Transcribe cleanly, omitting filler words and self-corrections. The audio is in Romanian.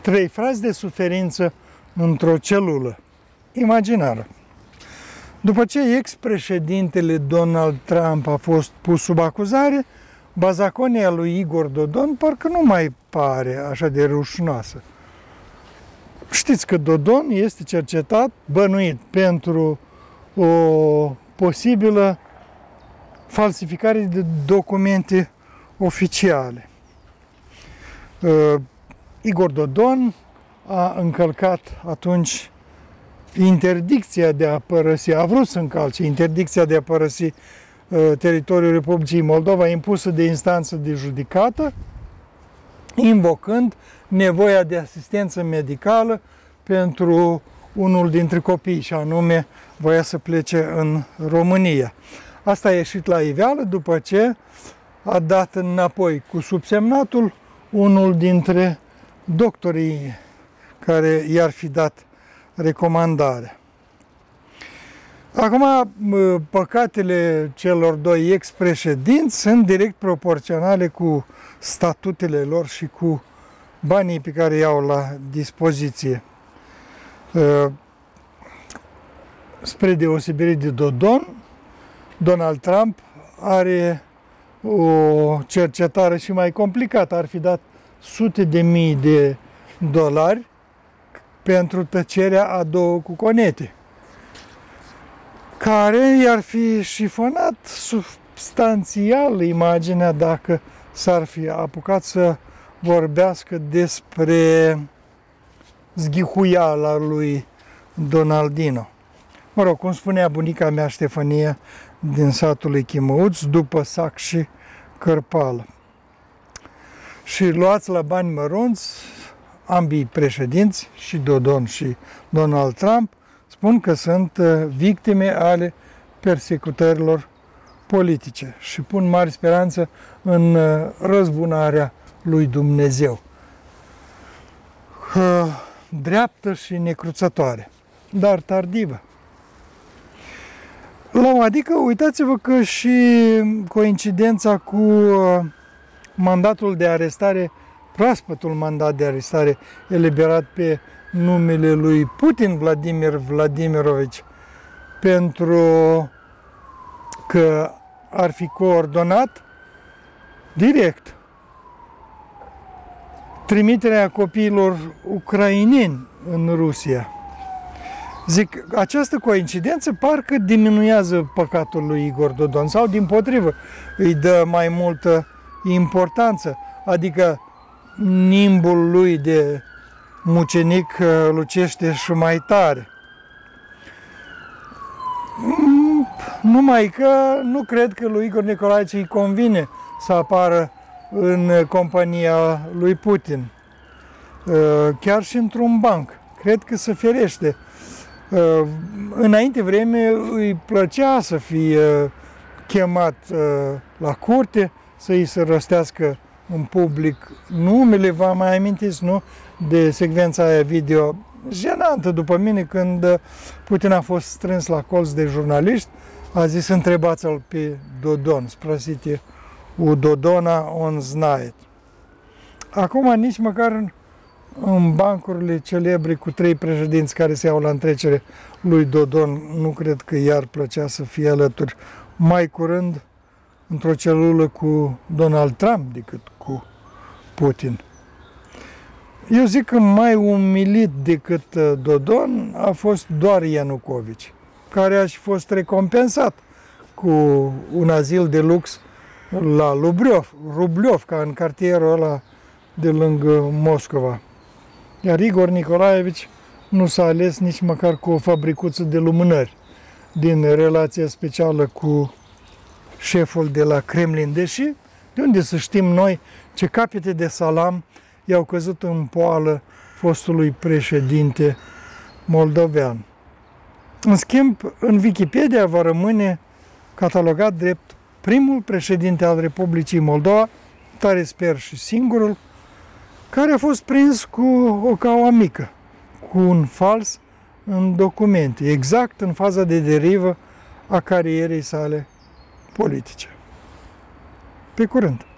3 frazi de suferință într-o celulă imaginară. După ce ex-președintele Donald Trump a fost pus sub acuzare, bazaconia lui Igor Dodon parcă nu mai pare așa de rușinoasă. Știți că Dodon este cercetat, bănuit, pentru o posibilă falsificare de documente oficiale. Igor Dodon a încălcat atunci interdicția de a părăsi, a vrut să încalce interdicția de a părăsi teritoriul Republicii Moldova impusă de instanță de judecată, invocând nevoia de asistență medicală pentru unul dintre copii, și anume voia să plece în România. Asta a ieșit la iveală după ce a dat înapoi cu subsemnatul unul dintre doctorii care i-ar fi dat recomandarea. Acum, păcatele celor doi ex-președinți sunt direct proporționale cu statutele lor și cu banii pe care i-au la dispoziție. Spre deosebire de Dodon, Donald Trump are o cercetare și mai complicată. Ar fi dat sute de mii de dolari pentru tăcerea a 2 cuconete, care i-ar fi șifonat substanțial imaginea dacă s-ar fi apucat să vorbească despre zghihuiala lui Donaldino. Mă rog, cum spunea bunica mea Ștefania din satul lui Chimăuț, după sac și cărpală. Și luați la bani mărunți, ambii președinți, și Dodon și Donald Trump, spun că sunt victime ale persecutărilor politice și pun mari speranță în răzbunarea lui Dumnezeu. Dreaptă și necruțătoare, dar tardivă. Adică, uitați-vă că și coincidența cu mandatul de arestare, proaspătul mandat de arestare eliberat pe numele lui Putin, Vladimir Vladimirovici, pentru că ar fi coordonat direct trimiterea copiilor ucraineni în Rusia. Zic, această coincidență parcă diminuează păcatul lui Igor Dodon sau, dimpotrivă, îi dă mai multă importanță, adică nimbul lui de mucenic lucește și mai tare. Numai că nu cred că lui Igor Nicolae îi convine să apară în compania lui Putin, chiar și într-un banc. Cred că se ferește. Înainte vreme îi plăcea să fie chemat la curte, să îi se rostească în public numele. Vă mai amintiți, nu? De secvența aia video jenantă după mine, când Putin a fost strâns la colț de jurnaliști, a zis: întrebați-l pe Dodon, sprosite u Dodona on znает. Acum nici măcar în bancurile celebre cu 3 președinți care se iau la întrecere lui Dodon, nu cred că i-ar plăcea să fie alături mai curând într-o celulă cu Donald Trump decât cu Putin. Eu zic că mai umilit decât Dodon a fost doar Ianucovici, care a și fost recompensat cu un azil de lux la Rubliovka, în cartierul ăla de lângă Moscova. Iar Igor Nicolaevici nu s-a ales nici măcar cu o fabricuță de lumânări din relația specială cu șeful de la Kremlin, deși de unde să știm noi ce capete de salam i-au căzut în poală fostului președinte moldovean. În schimb, în Wikipedia va rămâne catalogat drept primul președinte al Republicii Moldova, tare sper și singurul, care a fost prins cu o caua mică, cu un fals în documente, exact în faza de derivă a carierei sale politice. Pe curând!